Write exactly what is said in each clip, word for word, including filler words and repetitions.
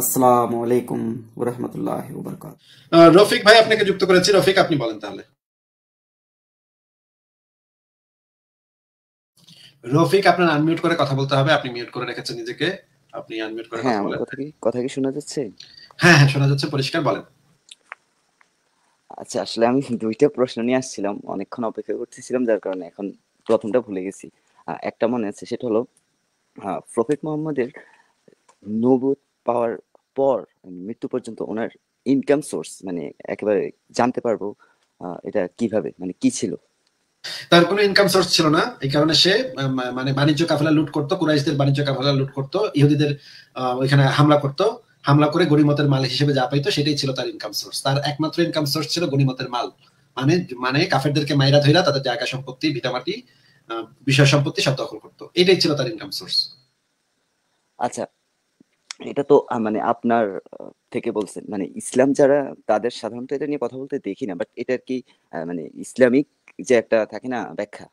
আসসালামু আলাইকুম ওয়া রাহমাতুল্লাহি ওয়া বারাকাতুহু। আহ, রফিক ভাই আপনাকে যুক্ত করেছি। রফিক, আপনি বলেন তাহলে। রফিক, আপনার আনমিউট করে কথা বলতে হবে। আপনি মিউট করে রেখেছেন নিজেকে। আপনি আনমিউট করে হ্যাঁ, কথা আমার বলেন। কথা কি কথা কি শোনা যাচ্ছে? হ্যাঁ হ্যাঁ, শোনা যাচ্ছে পরিষ্কার, বলেন। আচ্ছা, আসলে আমি দুইটা প্রশ্ন নিয়ে আসছিলাম, অনেকক্ষণ অপেক্ষা করতেছিলাম, যার কারণে এখন প্রথমটা ভুলে গেছি। আহ, একটা মনে আছে, সেটা হলো আহ, প্রফেট মোহাম্মদের নবুয়ত পাওয়ার পর মৃত্যু পর্যন্ত ওনার ইনকাম সোর্স মানে একেবারে জানতে পারবো আহ, এটা কিভাবে, মানে কি ছিল? তার কোনো ইনকাম সোর্স ছিল না, এই কারণে সে আহ, মা- মানে বাণিজ্য কাফেলা লুট করতো, কুরাইশদের বাণিজ্য কাফেলা লুট করতো, ইহুদিদের আহ, ওইখানে হামলা করতো। হামলা করে গনিমতের মাল হিসেবে যা পাইতো সেটাই ছিল তার ইনকাম সোর্স। তার একমাত্র ইনকাম সোর্স ছিল গনিমতের মাল। মানে মানে কাফেরদেরকে মাইরা ধইরা তাদের জায়গা সম্পত্তি, ভিটামাটি, আহ, বিষয় সম্পত্তি সব দখল করতো। এটাই ছিল তার ইনকাম সোর্স। আচ্ছা, এটা তো আহ, মানে আপনার আহ, থেকে বলছেন, মানে ইসলাম যারা, তাদের সাধারণত এটা নিয়ে কথা বলতে দেখি না, বাট এটার কি আহ, মানে ইসলামিক যে একটা থাকে না ব্যাখ্যা?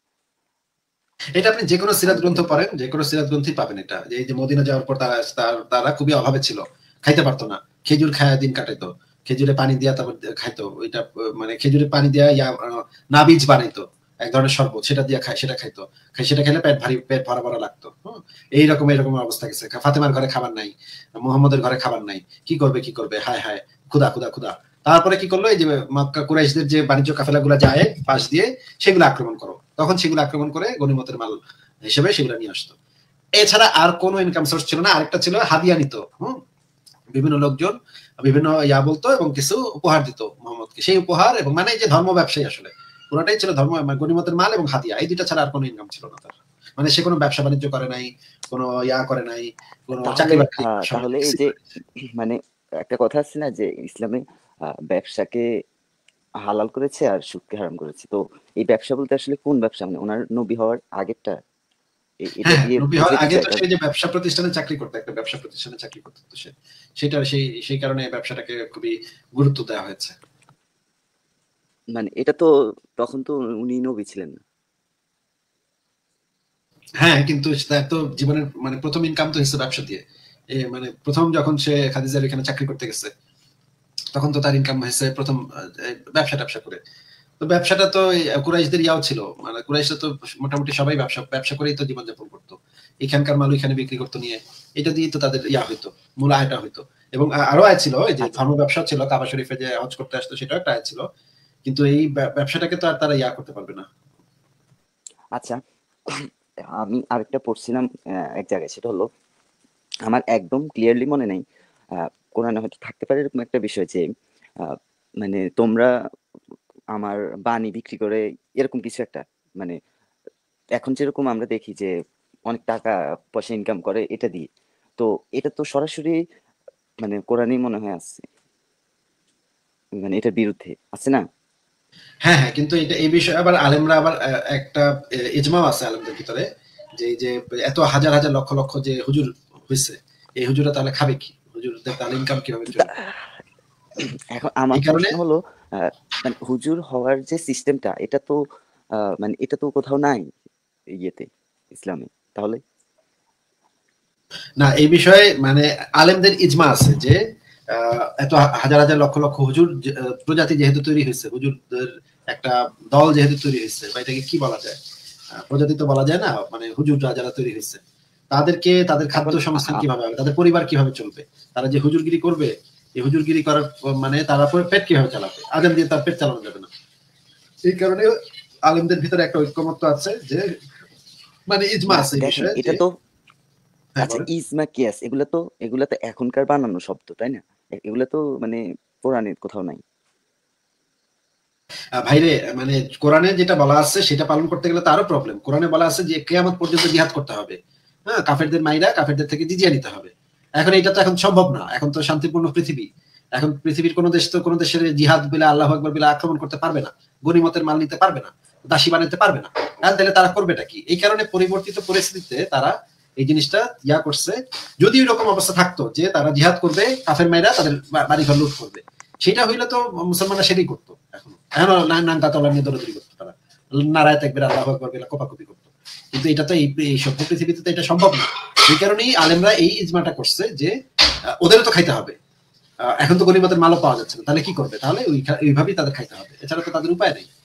এটা আপনি যে কোনো সিরাত আমি তো গ্রন্থ পড়েন, যে কোনো সিরাত গ্রন্থই পাবেন এটা। যে এই যে মদিনা যাওয়ার পর তারা তার- তারা খুবই অভাবে ছিল, খাইতে পারতো না, খেজুর খায়া দিন কাটাইতো, খেজুরে পানি দিয়া তারপর খাইতো ওইটা, আহ, মানে খেজুরে পানি দিয়া ইয়া আহ, নাবিজ বানাইতো, এক ধরনের শরবত, সেটা দিয়া খায়, সেটা খাইতো। খাই সেটা খেলে পেট ভারী, পেট ভরা ভরা লাগতো। হুম, এইরকম এরকম অবস্থা গেছে। ফাতেমার ঘরে খাবার নাই, মোহাম্মদের ঘরে খাবার নাই, কি করবে কি করবে, হায় হায়, ক্ষুদা ক্ষুদা ক্ষুদা। তারপরে কি করলো, এই যে মক্কা কুরাইশদের যে বাণিজ্য কাফেলাগুলো যায় পাশ দিয়ে, সেগুলো আক্রমণ করো। তখন সেগুলো আক্রমণ করে গনিমতের মাল হিসেবে সেগুলো নিয়ে আসতো। এছাড়া আর কোনো ইনকাম সোর্স ছিল না। আরেকটা ছিল হাদিয়া নিত। হুম, বিভিন্ন লোকজন বিভিন্ন ইয়া বলতো এবং কিছু উপহার দিত মোহাম্মদকে। সেই উপহার এবং মানে এই যে ধর্ম ব্যবসায়ী আসলে পুরোটাই ছিল ধর্ম, মানে গনিমতের মাল এবং হাদিয়া, এই দুইটা ছাড়া আর কোনো ইনকাম ছিল না তার। মানে সে কোনো ব্যবসা বাণিজ্য করে নাই, কোনো ইয়া করে নাই, কোনো তাহলে চাকরি বাকরি আহ, সমাজে তাহলে এই কিছুই যে করে নাই। মানে একটা কথা আছে না যে ইসলামে আহ, ব্যবসাকে হালাল করেছে আর সুদকে হারাম করেছে, তো এই ব্যবসা বলতে আসলে কোন ব্যবসা, মানে ওনার নবী হওয়ার আগেরটা? এ- এটা হ্যাঁ, দিয়ে নবী হওয়ার বুঝাইতে আগে তো চাইটা? সেই যে ব্যবসা প্রতিষ্ঠানে চাকরি করতো, একটা ব্যবসা প্রতিষ্ঠানে চাকরি করতো তো সে, সেটা সেই সেই কারণে এই ব্যবসাটাকে খুবই গুরুত্ব দেওয়া হয়েছে। মানে এটা তো তখন তো উনি নবী ছিলেন না। হ্যাঁ, কিন্তু তার তো জীবনের মানে প্রথম ইনকাম তো হচ্ছে ব্যবসা দিয়ে। এ মানে প্রথম যখন সে খাদিজার এখানে চাকরি করতে গেছে, তখন তো তার ইনকাম হয়েছে প্রথম আহ, এই ব্যবসা ট্যাবসা করে। তো ব্যবসাটা তো এই কুরাইশদের ইয়াও ছিল, মানে কুরাইশরা তো মোটামুটি সবাই ব্যবসা ব্যবসা করেই তো জীবনযাপন করতো। এখানকার মাল ওইখানে বিক্রি করতো নিয়ে, এটা দিয়েই তো তাদের ইয়া হইতো, মূল আয়টা হইতো। এবং আ- আরো আয় ছিল, এই যে আচ্ছা ধর্ম ব্যবসা ছিল, কাবা শরীফে যে হজ করতে আসতো সেটাও একটা আয় ছিল। কিন্তু এই ব্যা- ব্যবসাটাকে তো আর তারা ইয়া করতে পারবে না। আচ্ছা, আমি আরেকটা পড়ছিলাম আহ, এক জায়গায়, সেটা হলো আমার একদম ক্লিয়ারলি মনে নেই, আহ, কোরআনে হয়তো থাকতে পারে এরকম একটা বিষয় যে আহ, মানে তোমরা আমার বাণী বিক্রি করে এরকম কিছু একটা, মানে এখন যেরকম আমরা দেখি যে অনেক টাকা পয়সা ইনকাম করে এটা দিয়ে, তো এটা তো সরাসরি মানে কোরআনই মনে হয় আছে, মানে এটার বিরুদ্ধে আছে না? হ্যাঁ হ্যাঁ, কিন্তু এটা এই বিষয়ে আবার আলেমরা আবার আহ, একটা আহ, ইজমাও আছে আলেমদের ভিতরে, যে এই যে এত হাজার হাজার লক্ষ লক্ষ যে হুজুর হয়েছে, এই হুজুরা তাহলে খাবে কি, হুজুরদের তাহলে ইনকাম কিভাবে তা- চলবে? এখন আমার এই কারণে প্রশ্ন হলো আহ, মানে হুজুর হওয়ার যে সিস্টেমটা, এটা তো আহ, মানে এটা তো কোথাও নাই ইয়েতে, ইসলামে, তাহলে? না, এই বিষয়ে মানে আলেমদের ইজমা আছে যে আহ, এত হাজার হাজার লক্ষ লক্ষ হুজুর যে- আহ, প্রজাতি যেহেতু তৈরি হয়েছে, হুজুরদের একটা দল যেহেতু তৈরি হয়েছে, বা এটাকে কি বলা যায়, আহ, প্রজাতি তো বলা যায় না, মানে হুজুররা যারা তৈরি হয়েছে, তাদেরকে তাদের খাদ্য এখন আ- সংস্থান আ- কিভাবে হবে, তাদের পরিবার কিভাবে চলবে, তারা যে হুজুরগিরি করবে, এই হুজুরগিরি করার প- মানে তারা পরে পেট কিভাবে চালাবে, আজান দিয়ে তার পেট চালানো যাবে না। এই কারণে আলেমদের ভিতরে একটা ঐক্যমত্য আছে যে, মানে ইজমা না আছে এই দেখেন, বিষয়ে যে। এটা তো হ্যাঁ আচ্ছা, বলেন। ইজমা কিয়াস এগুলা তো এগুলা তো এখনকার বানানো শব্দ, তাই না? এ- এগুলা তো মানে কোরআনের কোথাও নাই। আহ, ভাইরে, মানে কোরআনে যেটা বলা আছে সেটা পালন করতে গেলে তো আরো প্রবলেম। কোরআনে বলা আছে যে কেয়ামত পর্যন্ত জিহাদ করতে হবে। হ্যাঁ, কাফেরদের মাইরা কাফেরদের থেকে জিজিয়া নিতে হবে। এখন এটা তো এখন সম্ভব না, এখন তো শান্তিপূর্ণ পৃথিবী। এখন পৃথিবীর কোন দেশ তো কোন দেশের জিহাদ বিলা আল্লাহ আকবার বিলা আক্রমণ করতে পারবে না, গনিমতের মাল নিতে পারবে না, দাসী বানাতে পারবে না। হ্যাঁ, তাহলে তারা করবেটা কি? এই কারণে পরিবর্তিত পরিস্থিতিতে তারা এই জিনিসটা ইয়া করছে। যদি এরকম অবস্থা থাকতো যে তারা জিহাদ করবে, কাফের মাইরা তাদের বা- বাড়িঘর লুট করবে, সেটা হইলে তো মুসলমানরা সেটাই করতো। এখন এখনো নাঙ্গা তলা নিয়ে দৌড়াদৌড়ি করতো তারা, নারায় থাকবে, আল্লাহ আকবার বলে কোপাকুপি করতো। কিন্তু এটা তো এই এই সভ্য পৃথিবীতে তো এটা সম্ভব না। এই কারণেই আলেমরা এই ইজমাটা করছে যে ওদেরও তো খাইতে হবে। এখন তো গনিমতের মালও পাওয়া যাচ্ছে না, তাহলে কি করবে? তাহলে ওইভাবেই তাদের খাইতে হবে, এছাড়া তো তাদের উপায় নেই।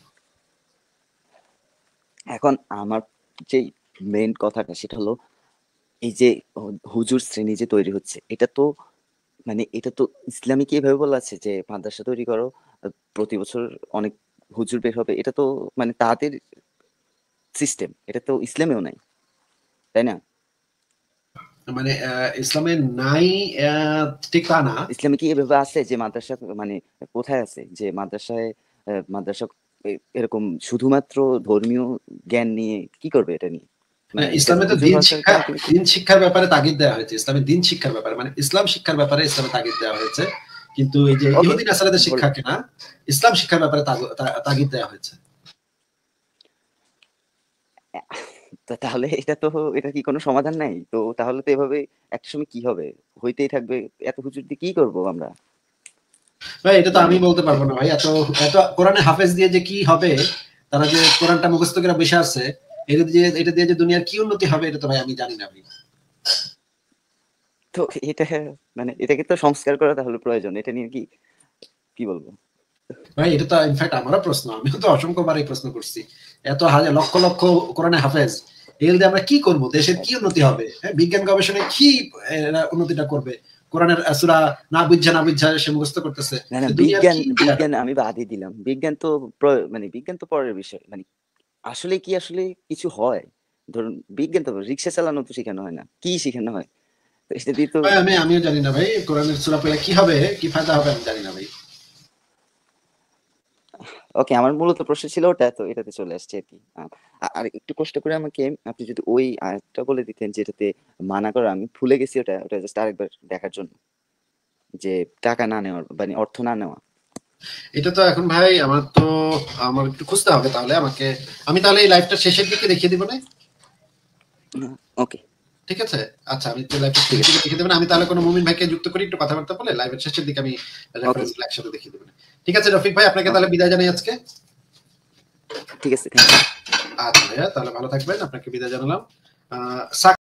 এখন আমার যে মেইন কথাটা সেটা হলো এই যে হুজুর শ্রেণী যে তৈরি হচ্ছে, এটা তো মানে এটা তো ইসলামে কি এভাবে বলা আছে যে মাদ্রাসা তৈরি করো, প্রতি বছর অনেক হুজুর বের হবে, এটা তো মানে তাদের সিস্টেম, এটা তো ইসলামেও নাই, তাই না? মানে ইসলামে নাই ঠিক তা না। ইসলামে কি এভাবে আছে যে মাদ্রাসা মানে কোথায় আছে যে মাদ্রাসায় মাদ্রাসা এরকম শুধুমাত্র ধর্মীয় জ্ঞান নিয়ে কি করবে এটা নিয়ে? ইসলামে তো দিন শিক্ষা দিন শিক্ষার ব্যাপারে তাগিদ দেওয়া হয়েছে, ইসলামের দিন শিক্ষার ব্যাপারে মানে ইসলাম শিক্ষার ব্যাপারে ইসলামে তাগিদ দেওয়া হয়েছে, কিন্তু এই যে ইহুদি নাসারাদের শিক্ষাকে না, ইসলাম শিক্ষার ব্যাপারে তাগিদ দেওয়া হয়েছে। তাহলে এটা তো এটা কি কোনো সমাধান নাই? তো তাহলে তো এভাবে একটা সময় কি হবে, হইতেই থাকবে। এত হুজুর দিয়ে কি করব আমরা? ভাই এটা তো আমি বলতে পারবো না ভাই, এত এত কোরআনে হাফেজ দিয়ে যে কি হবে, তারা যে কোরআনটা মুখস্থ করে বসে আছে, এটা দিয়ে এটা দিয়ে যে দুনিয়ার কি উন্নতি হবে এটা তো ভাই আমি জানি না ভাই। তো এটা মানে এটাকে তো সংস্কার করা তাহলে প্রয়োজন, এটা নিয়ে কি কি বলবো ভাই? এটা তো ইনফ্যাক্ট আমারও প্রশ্ন, আমিও তো অসংখ্যবার এই প্রশ্ন করছি। এত হাজার লক্ষ লক্ষ কোরআনে হাফেজ, এর দিয়ে আমরা কি করব? দেশের কি উন্নতি হবে? বিজ্ঞান গবেষণায় কি উন্নতিটা করবে? কোরআনের সূরা না বুঝা না বুঝা সে মুখস্থ করতেছে। না না বিজ্ঞান বিজ্ঞান আমি বাদই দিলাম, বিজ্ঞান তো মানে বিজ্ঞান তো পরের বিষয়। মানে আসলে কি আসলে কিছু হয়? ধরুন বিজ্ঞান তো রিক্সা চালানো তো শেখানো হয় না, কি শেখানো হয়? তো এটা দিয়ে তো আমি আমিও জানি না ভাই, কোরআনের সূরা পড়লে কি হবে, কি ফায়দা হবে আমি জানি না ভাই। ওকে, আমার মূলত প্রশ্ন ছিল ওটা, তো এটাতে চলে আসছে আর কি। আর একটু কষ্ট করে আমাকে আপনি যদি ওই আয়াতটা বলে দিতেন যেটাতে মানা করা, আমি ভুলে গেছি ওটা, ওটা জাস্ট আরেকবার দেখার জন্য, যে টাকা না নেওয়ার মানে অর্থ না নেওয়া। এটা তো এখন ভাই আমার তো আমার একটু খুঁজতে হবে, তাহলে আমাকে আমি তাহলে এই লাইভটা শেষের দিকে দেখিয়ে দিব না? ওকে ঠিক আছে, আচ্ছা আমি তো লাইভটা শেষের দিকে দেখিয়ে দেব না। আমি তাহলে কোনো মুমিন ভাইকে যুক্ত করি একটু কথাবার্তা বলে, লাইভের শেষের দিকে আমি রেফারেন্সগুলো একসাথে দেখিয়ে দেব। ঠিক আছে রফিক ভাই, আপনাকে তাহলে বিদায় জানাই আজকে। ঠিক আছে, থ্যাংক ইউ। আচ্ছা ভাইয়া, তাহলে ভালো থাকবেন, আপনাকে বিদায় জানালাম।